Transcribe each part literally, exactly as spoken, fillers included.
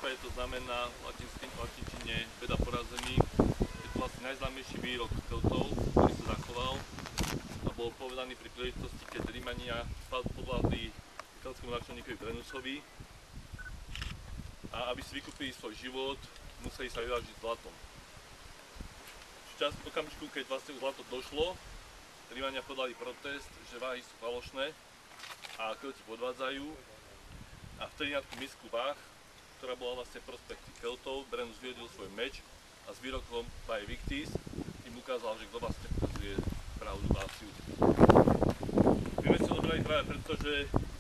prípade to znamená v latinčine beda porazený. Je to vlastne najznámejší výrok Keltov, ktorý sa zachoval a bol povedaný pri príležitosti, keď Rímania podľahli keltskému náčelníkovi Brenusovi a aby si vykúpili svoj život, museli sa vyvážiť zlatom. V čas okamžiku, keď vlastne zlato došlo, Rímania podali protest, že váhy sú falošné a Kelti podvádzajú. A vtedy na tú misku váh, ktorá bola vlastne prospekt Keltov, Brennus vyhodil svoj meč a s výrokom Vae Victis im ukázal, že kto vlastne ukazuje pravdu Váciu. Vieme si to dobrali práve preto, že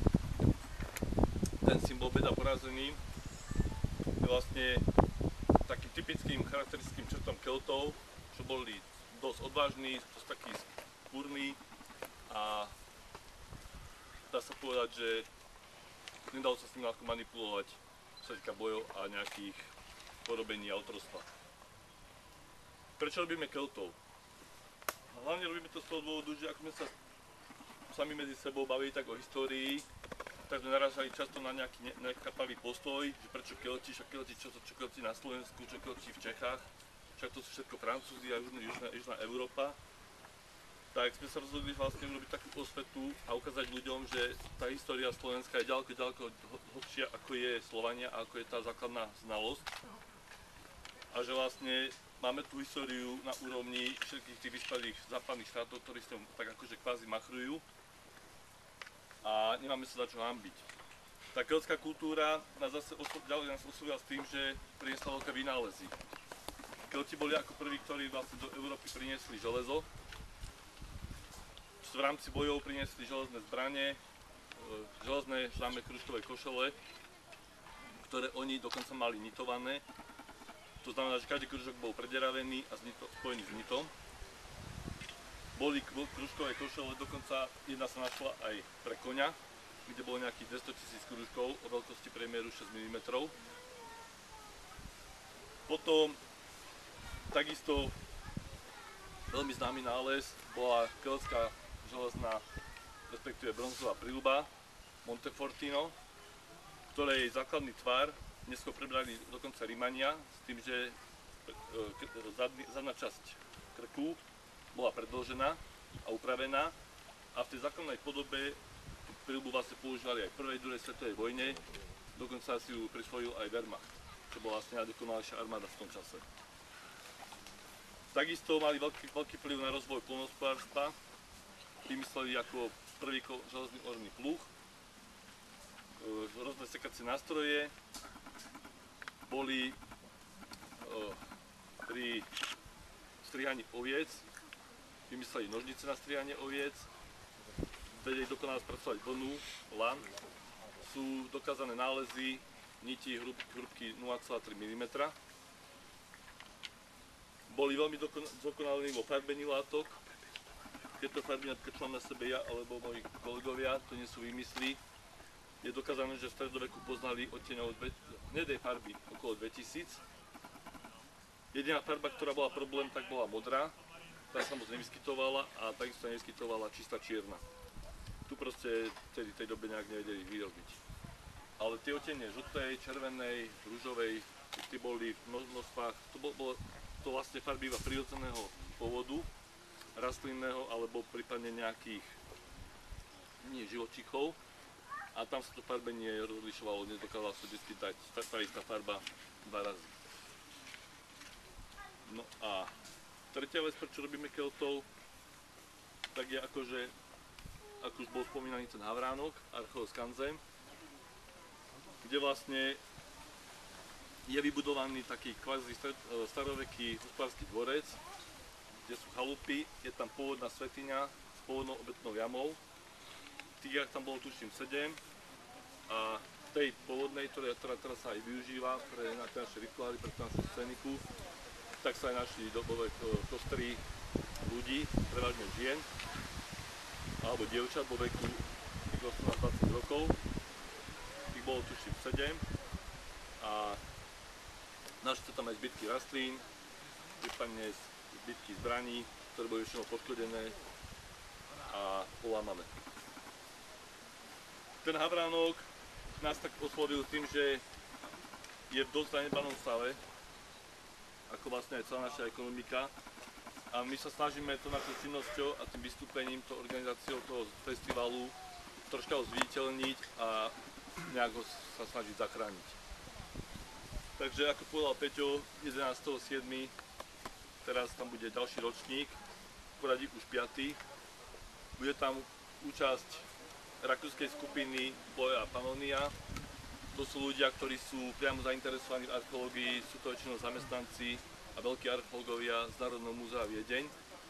ten symbol beda porazený je vlastne takým typickým charakteristickým črtom Keltov, čo boli dosť odvážni, dosť takí skúrni a dá sa povedať, že nedalo sa s nimi ľahko manipulovať, čo sa týka bojov a nejakých porobení a otroctva. Prečo robíme Keltov? Hlavne robíme to z toho dôvodu, že ako sme sa sami medzi sebou bavili tak o histórii, tak sme narážali často na nejaký nekapavý postoj, že prečo Kelti, však Kelti, čo to čo Kelti na Slovensku, čo Kelti v Čechách, však to sú všetko Francúzi a južná, južná Európa. Tak sme sa rozhodli vlastne urobiť takú osvetu a ukázať ľuďom, že tá história Slovenska je ďaleko, ďaleko hlbšia, ako je Slovania a ako je tá základná znalosť. A že vlastne máme tú históriu na úrovni všetkých tých vyspelých západných štátov, ktorí sa tak akože kvázi machrujú a nemáme sa za čo hanbiť. Tá keltská kultúra nás zase ďalej nás osvojila s tým, že priniesla veľké vynálezy. Kelti boli ako prví, ktorí vlastne do Európy priniesli železo. V rámci bojov priniesli železné zbrane, železné známe kružkové košele, ktoré oni dokonca mali nitované. To znamená, že každý kružok bol prederavený a spojený s nitom. Boli kružkové košele, dokonca jedna sa našla aj pre koňa, kde bolo nejakých dvestotisíc kružkov o veľkosti priemeru šesť milimetrov. Potom takisto veľmi známy nález bola keltská železná, respektíve bronzová príľuba Montefortino, ktorej základný tvar dnesko prebrali dokonca Rímania s tým, že zadná časť krku bola predĺžená a upravená a v tej základnej podobe tú príľubu vlastne používali aj v prvej, druhej svetovej vojne, dokonca si ju prisvojil aj Wehrmacht, čo bola vlastne najdokonalejšia armáda v tom čase. Takisto mali veľký, veľký vplyv na rozvoj poľnohospodárstva. Vymysleli ako prvý železný orný pluh, rôzne sekacie nástroje, boli pri strihaní oviec, vymysleli nožnice na strihanie oviec, vedeli dokonale spracovať vlnu, lan, sú dokázané nálezy niti hrúbky nula celá tri milimetra. Boli veľmi dokonalí vo farbení látok. Tieto farby napríklad mám na sebe ja alebo moji kolegovia, to nie sú výmysly. Je dokázané, že v stredoveku poznali odtieňov hnedej farby okolo dvetisíc. Jediná farba, ktorá bola problém, tak bola modrá. Tá sa moc nevyskytovala a takisto nevyskytovala čistá čierna. Tu proste v tej dobe nejak nevedeli vyrobiť. Ale tie odtiene žltej, červenej, rúžovej, tie boli v množstvách, to bolo to vlastne farby iba prirodzeného pôvodu, rastlinného alebo prípadne nejakých nie, živočíchov a tam sa to farbenie rozlišovalo, nedokázala sa vždy dať tá istá farba dva razy. No a tretia vec, prečo robíme Keltov, tak je akože, ako už bol spomínaný ten Havránok, Archeos Kanzem, kde vlastne je vybudovaný taký kvázi staroveký hospodársky dvorec, kde sú chalupy, je tam pôvodná svätyňa s pôvodnou obetnou jamou. Tých tam bolo tuším sedem a v tej pôvodnej, ktorá, ktorá teraz sa aj využíva pre naše rituály, pre našu scéniku, tak sa aj našli dobové kostry ľudí, prevažne žien alebo dievčat vo veku osemnásť až dvadsať rokov. Tých bolo tuším sedem a našli sa tam aj zbytky rastlín, prípadne zbytky zbraní, ktoré boli väčšinou poškodené a polámané. Ten Havránok nás tak oslovil tým, že je v dosť zanedbanom stave, ako vlastne aj celá naša ekonomika. A my sa snažíme to našou činnosťou a tým vystúpením, to organizáciou toho festivalu troška ho zviditeľniť a nejak ho sa snažiť zachrániť. Takže ako povedal Peťo, jedenásteho siedmeho teraz tam bude ďalší ročník, poradí už piaty. Bude tam účasť rakúskej skupiny Boja Pannonia. To sú ľudia, ktorí sú priamo zainteresovaní v archeológii, sú to väčšinou zamestnanci a veľkí archeológovia z Národného múzea Viedeň.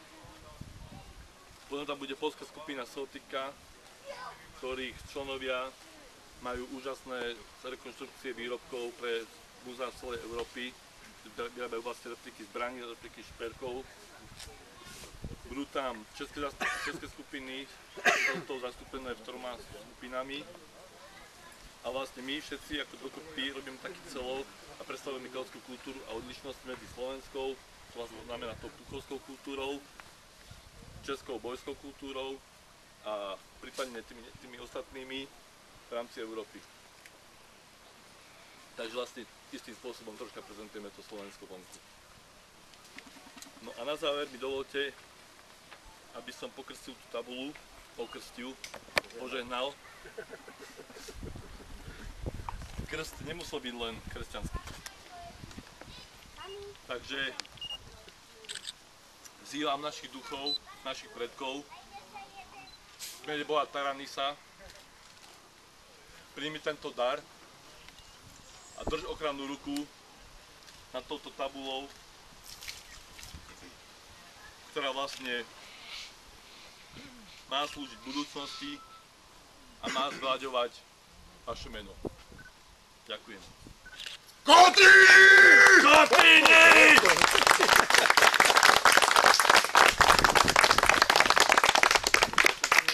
Potom tam bude poľská skupina Celtica, ktorých členovia majú úžasné rekonštrukcie výrobkov pre múzea z celej Európy. Vyrábajú vlastne repliky zbraní, repliky šperkov. Budú tam české, české skupiny, to zastúpené v troma skupinami. A vlastne my všetci ako dokopy robíme taký celok a predstavujeme keltskú kultúru a odlišnosť medzi slovenskou, čo vlastne znamená tou puchovskou kultúrou, českou bojskou kultúrou a prípadne tými, tými ostatnými v rámci Európy. Takže vlastne istým spôsobom troška prezentujeme to Slovensko vonku. No a na záver mi dovolte, aby som pokrstil tú tabulu, pokrstil, požehnal. Krst nemusel byť len kresťanský. Takže vzývam našich duchov, našich predkov, v mene Boha Taranisa, príjmi tento dar a drž ochrannú ruku nad touto tabulou, ktorá vlastne má slúžiť budúcnosti a má zvláďovať vaše meno. Ďakujem. Koty!